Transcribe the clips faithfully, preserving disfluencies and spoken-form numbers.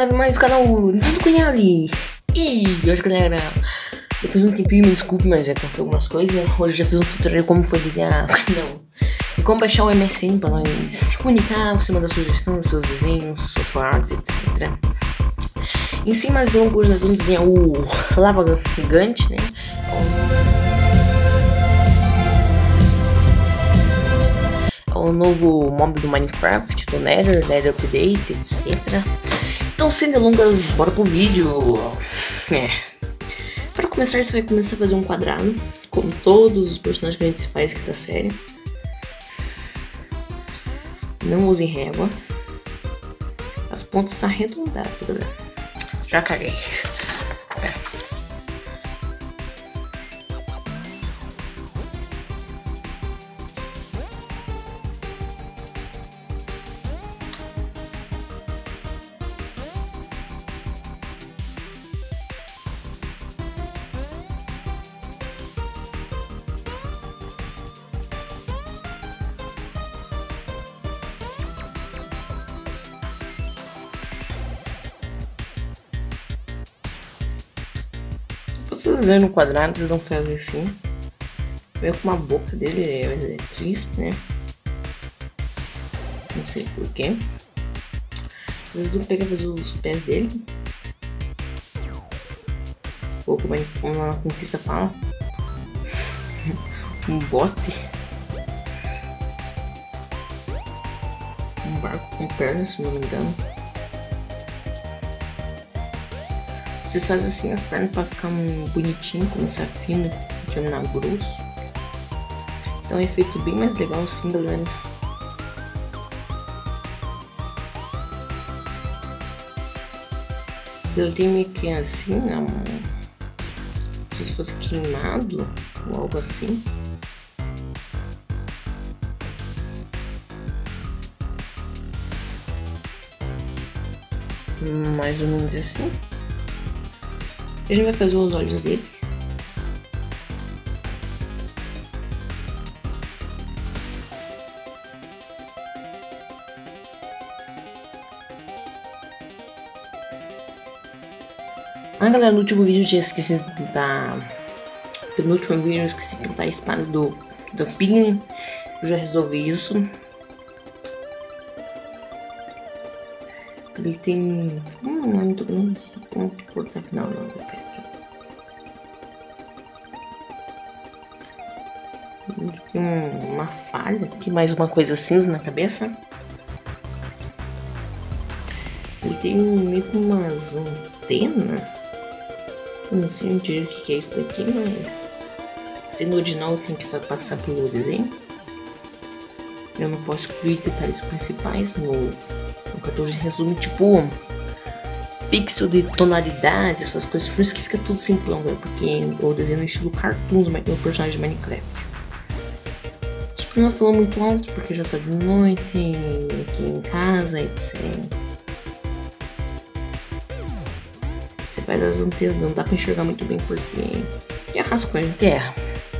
galera, mais canal desenhandocomnhaleyt. E hoje, galera, depois de um tempinho, me desculpe, mas já aconteceu algumas coisas. Hoje eu já fiz um tutorial como foi desenhar não, e como baixar o M S N para nós se comunicar, você mandar sugestões, seus desenhos, suas fotos, etcétera. Em si, mais longo, nós vamos desenhar o Lavagant, né? O novo mob do Minecraft, do nether, nether update, etcétera. Então, sem delongas, bora pro vídeo. É. Para começar, você vai começar a fazer um quadrado, como todos os personagens que a gente faz aqui da série. Não use régua. As pontas arredondadas, galera. Já caguei. É. Vocês vendo no quadrado, vocês vão fazer assim. Meio com uma boca dele, é, é triste, né? Não sei porquê. Vocês vão pegar fazer os pés dele. Ou como uma conquista fala. Um bote. Um barco com pernas, se não me engano. Vocês fazem assim as pernas para ficar um bonitinho, começar fino e terminar grosso. Então é um efeito bem mais legal assim, galera. Ele tem meio que assim, não sei se fosse queimado ou algo assim. Mais ou menos assim. A gente vai fazer os olhos dele. Ah, galera, no último vídeo eu tinha esqueci de pintar. No último vídeo eu esqueci de pintar a espada do, do piglin. Eu já resolvi isso. Ele tem. Hum, não é muito grande esse ponto de cortar. Não, não, vou ficar estranho. Ele tem um, uma falha aqui, mais uma coisa cinza na cabeça. Ele tem meio que umas antenas. Não sei direito o que é isso daqui, mas sendo original, tem que passar pelo desenho. Eu não posso excluir detalhes principais no. O quatorze resume tipo pixel de tonalidade, essas coisas, por isso que fica tudo simplão, velho, porque eu desenho no estilo cartoons, mas tem um personagem de Minecraft. Acho que não falou muito alto porque já tá de noite aqui em casa, etcétera. Você faz as antenas, não dá pra enxergar muito bem porque é rascunho, a gente erra.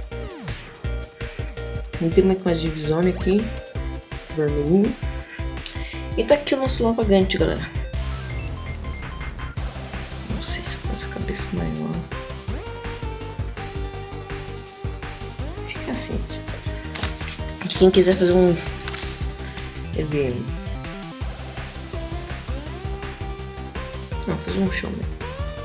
Não tem mais umas divisões aqui, vermelhinho. E tá aqui o nosso Lavagant, galera. Não sei se eu faço a cabeça maior. Fica assim. Quem quiser fazer um... Ele... Não, fazer um show mesmo.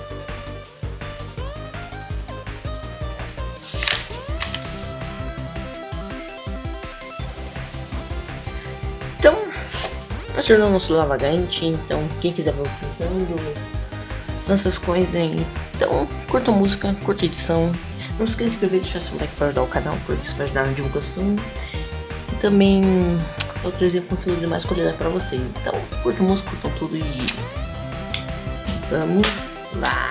Então... Pra tornar o nosso Lavagant, então quem quiser ver pintando, faça essas coisas aí. Então, curta a música, curta a edição. Não se esqueça de se inscrever e deixar seu like para ajudar o canal, porque isso vai ajudar na divulgação. E também eu trazer conteúdo de mais qualidade para vocês. Então, curta a música, curtam tudo e vamos lá!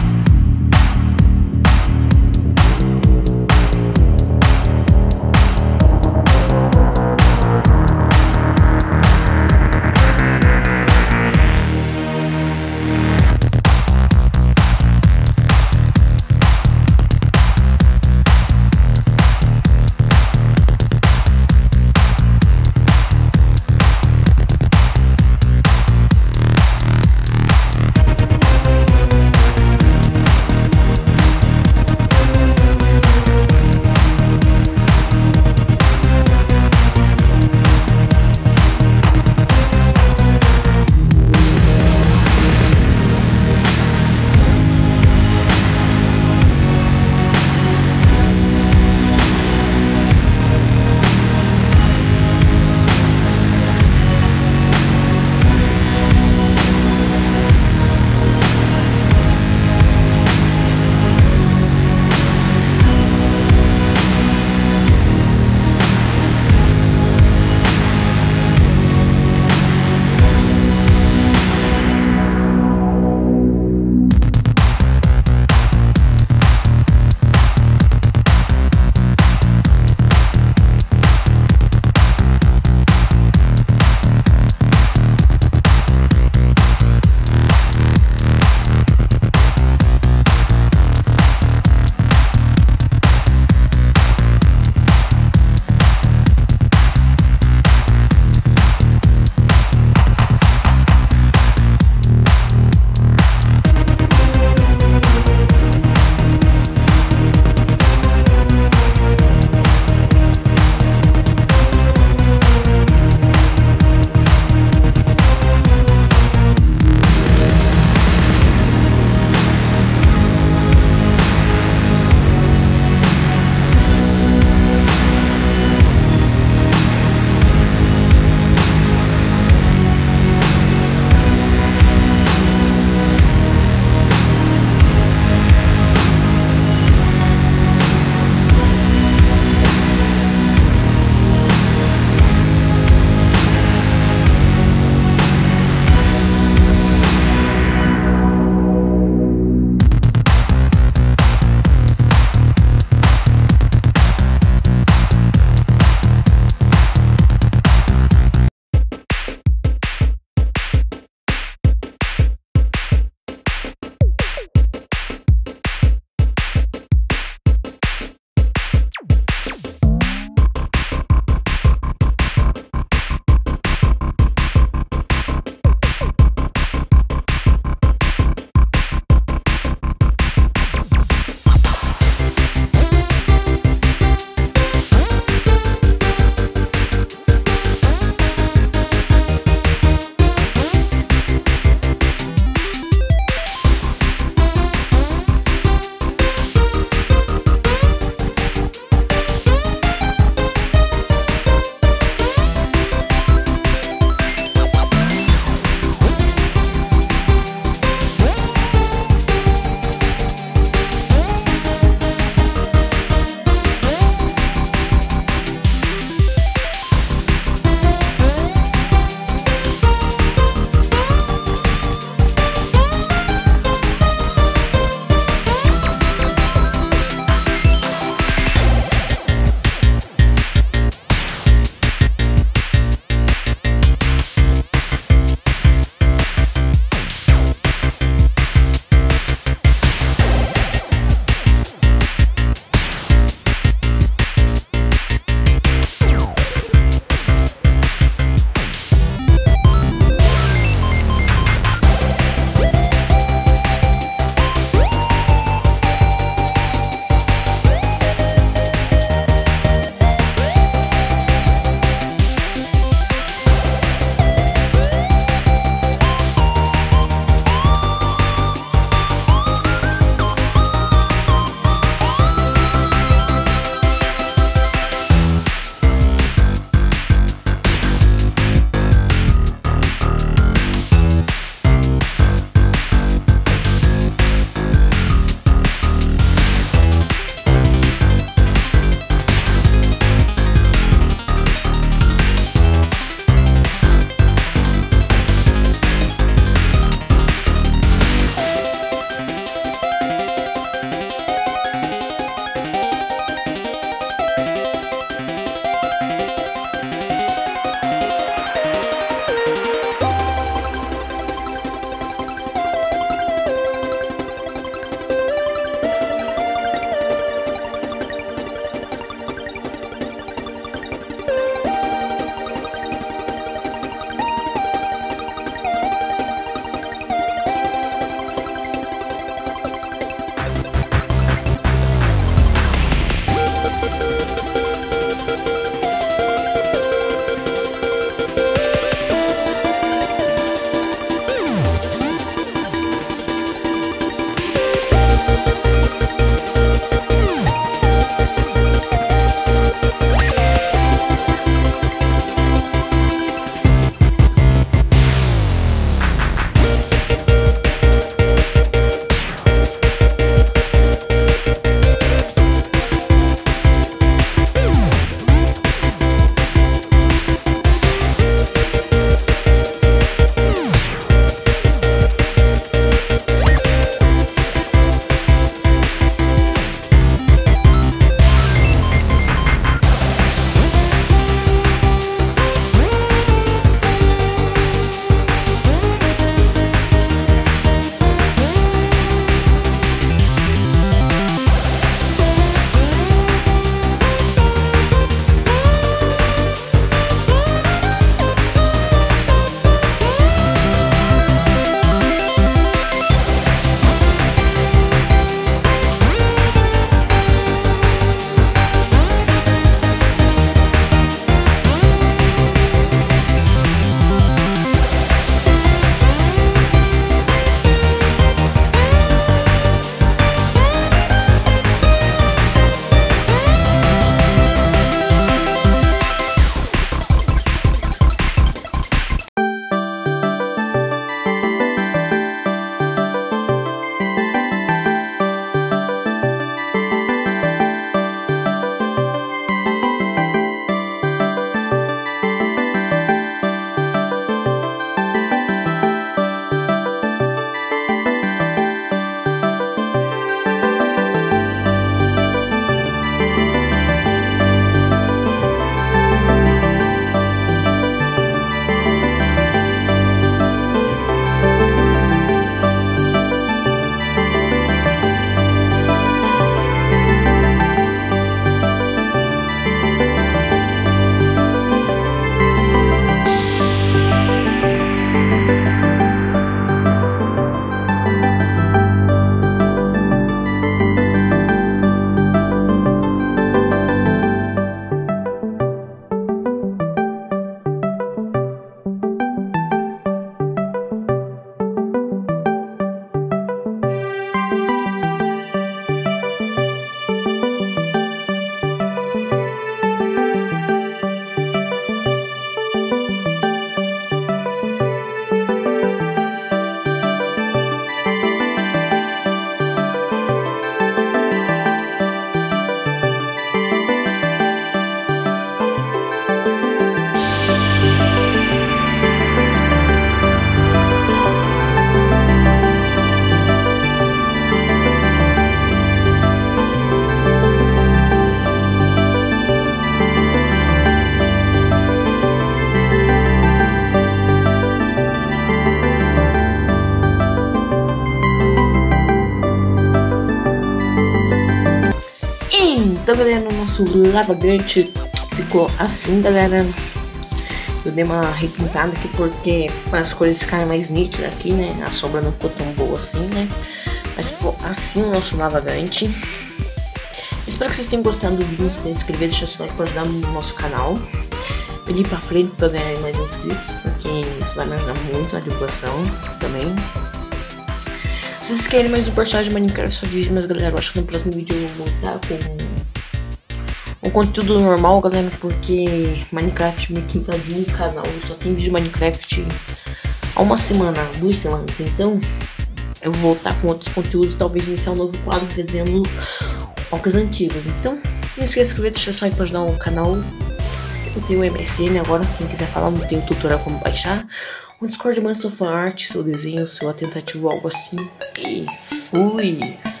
Então, galera, o nosso Lavagant ficou assim, galera. Eu dei uma repintada aqui porque as cores ficaram mais nítidas aqui, né? A sombra não ficou tão boa assim, né? Mas ficou assim o nosso Lavagant. Espero que vocês tenham gostado do vídeo. Se inscrever, deixar seu like para ajudar no nosso canal. Pedir pra frente para ganhar mais inscritos, porque isso vai me ajudar muito na divulgação também. Se vocês querem mais um personagem de Minecraft, só diz, mas galera, eu acho que no próximo vídeo eu vou voltar com um conteúdo normal, galera, porque Minecraft meio que invadiu um canal, só tem vídeo de Minecraft há uma semana, duas semanas, então eu vou voltar com outros conteúdos, talvez iniciar um novo quadro desenhando jogos antigos. Então, não esqueça de se inscrever, deixa só aí para ajudar o canal. Eu tenho o M S N agora, quem quiser falar, não tem tutorial como baixar. O Discord manda sua arte, seu desenho, sua tentativa, algo assim. E fui!